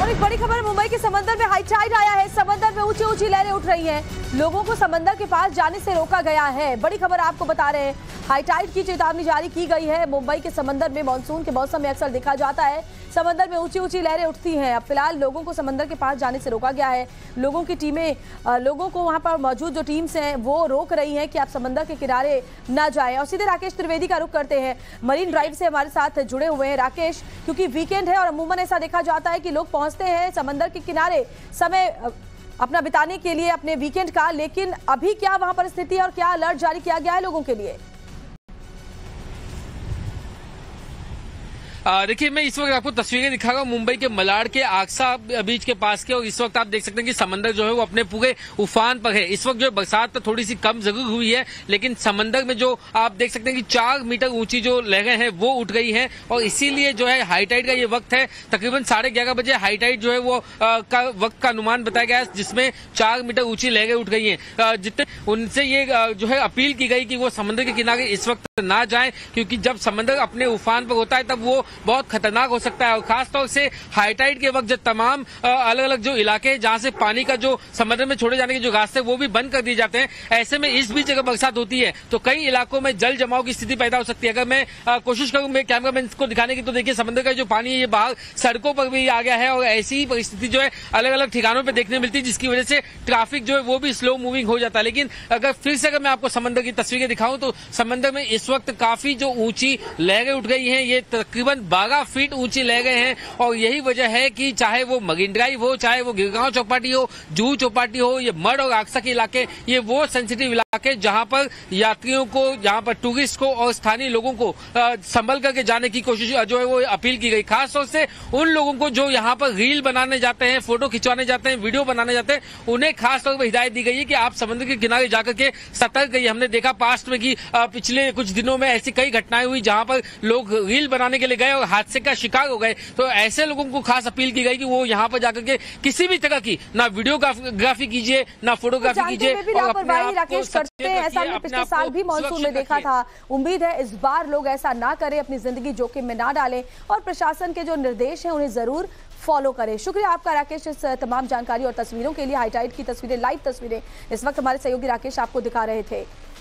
और एक बड़ी खबर, मुंबई के समंदर में हाई टाइड आया है। समंदर में ऊंची ऊंची लहरें उठ रही हैं। लोगों को समंदर के पास जाने से रोका गया है। बड़ी खबर आपको बता रहे हैं, हाई टाइड की चेतावनी जारी की गई है। मुंबई के समंदर में मानसून के मौसम में अक्सर देखा जाता है, समंदर में ऊंची ऊंची लहरें उठती हैं। अब फिलहाल लोगों को समंदर के पास जाने से रोका गया है। लोगों की टीमें, लोगों को वहां पर मौजूद जो टीम्स हैं वो रोक रही हैं कि आप समंदर के किनारे न जाएं। और सीधे राकेश त्रिवेदी का रुख करते हैं, मरीन ड्राइव से हमारे साथ जुड़े हुए हैं। राकेश, क्योंकि वीकेंड है और अमूमन ऐसा देखा जाता है कि लोग पहुंचते हैं समंदर के किनारे समय अपना बिताने के लिए अपने वीकेंड का, लेकिन अभी क्या वहां पर स्थिति है और क्या अलर्ट जारी किया गया है लोगों के लिए? देखिए, मैं इस वक्त आपको तस्वीरें दिखा रहा हूँ मुंबई के मलाड के आक्सा बीच के पास के, और इस वक्त आप देख सकते हैं कि समंदर जो है वो अपने पूरे उफान पर है। इस वक्त जो बरसात तो थोड़ी सी कम जरूर हुई है, लेकिन समंदर में जो आप देख सकते हैं कि 4 मीटर ऊंची जो लहरें हैं वो उठ गई हैं, और इसीलिए जो है हाई टाइड का ये वक्त है। तकरीबन 11:30 बजे हाई टाइड जो है वो वक्त का अनुमान बताया गया है, जिसमें 4 मीटर ऊंची लहरें उठ गई हैं। जितने उनसे ये जो है अपील की गई कि वो समंदर के किनारे इस वक्त ना जाएं, क्योंकि जब समंदर अपने उफान पर होता है तब वो बहुत खतरनाक हो सकता है। और खासतौर से हाई टाइड के वक्त जब तमाम अलग अलग जो इलाके हैं जहां से पानी का जो समुद्र में छोड़े जाने के जो रास्ते वो भी बंद कर दिए जाते हैं, ऐसे में इस बीच अगर बरसात होती है तो कई इलाकों में जल जमाव की स्थिति पैदा हो सकती है। अगर मैं कोशिश करूं मैं कैमरामैन को दिखाने की, तो देखिए समंदर का जो पानी है ये बाहर सड़कों पर भी आ गया है, और ऐसी ही परिस्थिति जो है अलग अलग ठिकानों पर देखने मिलती है, जिसकी वजह से ट्रैफिक जो है वो भी स्लो मूविंग हो जाता है। लेकिन अगर मैं आपको समंदर की तस्वीरें दिखाऊं तो समंदर में इस वक्त काफी जो ऊंची लहरें उठ गई हैं, ये तकरीबन 12 फीट ऊंची लहरें हैं। और यही वजह है कि चाहे वो मरीन ड्राइव हो, चाहे वो गिरगांव चौपाटी हो, जुहू चौपाटी हो, ये मड और आक्सा के इलाके, ये वो सेंसिटिव इलाके जहां पर यात्रियों को, जहां पर टूरिस्ट को और स्थानीय लोगों को संभल करके जाने की कोशिश जो है वो अपील की गई। खासतौर से उन लोगों को जो यहाँ पर रील बनाने जाते हैं, फोटो खिंचवाने जाते हैं, वीडियो बनाने जाते हैं, उन्हें खासतौर पर हिदायत दी गई है कि आप समुद्र के किनारे जाकर के सतर्क रहिए। हमने देखा पास्ट में कि पिछले कुछ दिनों में ऐसी कई घटनाएं हुई जहां पर लोग रील बनाने के लिए गए और हादसे का शिकार हो गए। तो ऐसे लोगों को खास अपील की गई कि वो यहाँ पर जाकर के किसी भी तरह की ना वीडियोग्राफी कीजिए, ना फोटोग्राफी कीजिए। राकेश करते हैं, ऐसा हमने पिछले साल भी मानसून में देखा था। उम्मीद है इस बार लोग ऐसा ना करें, अपनी जिंदगी जोखिम में ना डालें और प्रशासन के जो निर्देश हैं उन्हें जरूर फॉलो करें। शुक्रिया आपका राकेश, इस तमाम जानकारी और तस्वीरों के लिए। हाई टाइड की तस्वीरें, लाइव तस्वीरें इस वक्त हमारे सहयोगी राकेश आपको दिखा रहे थे।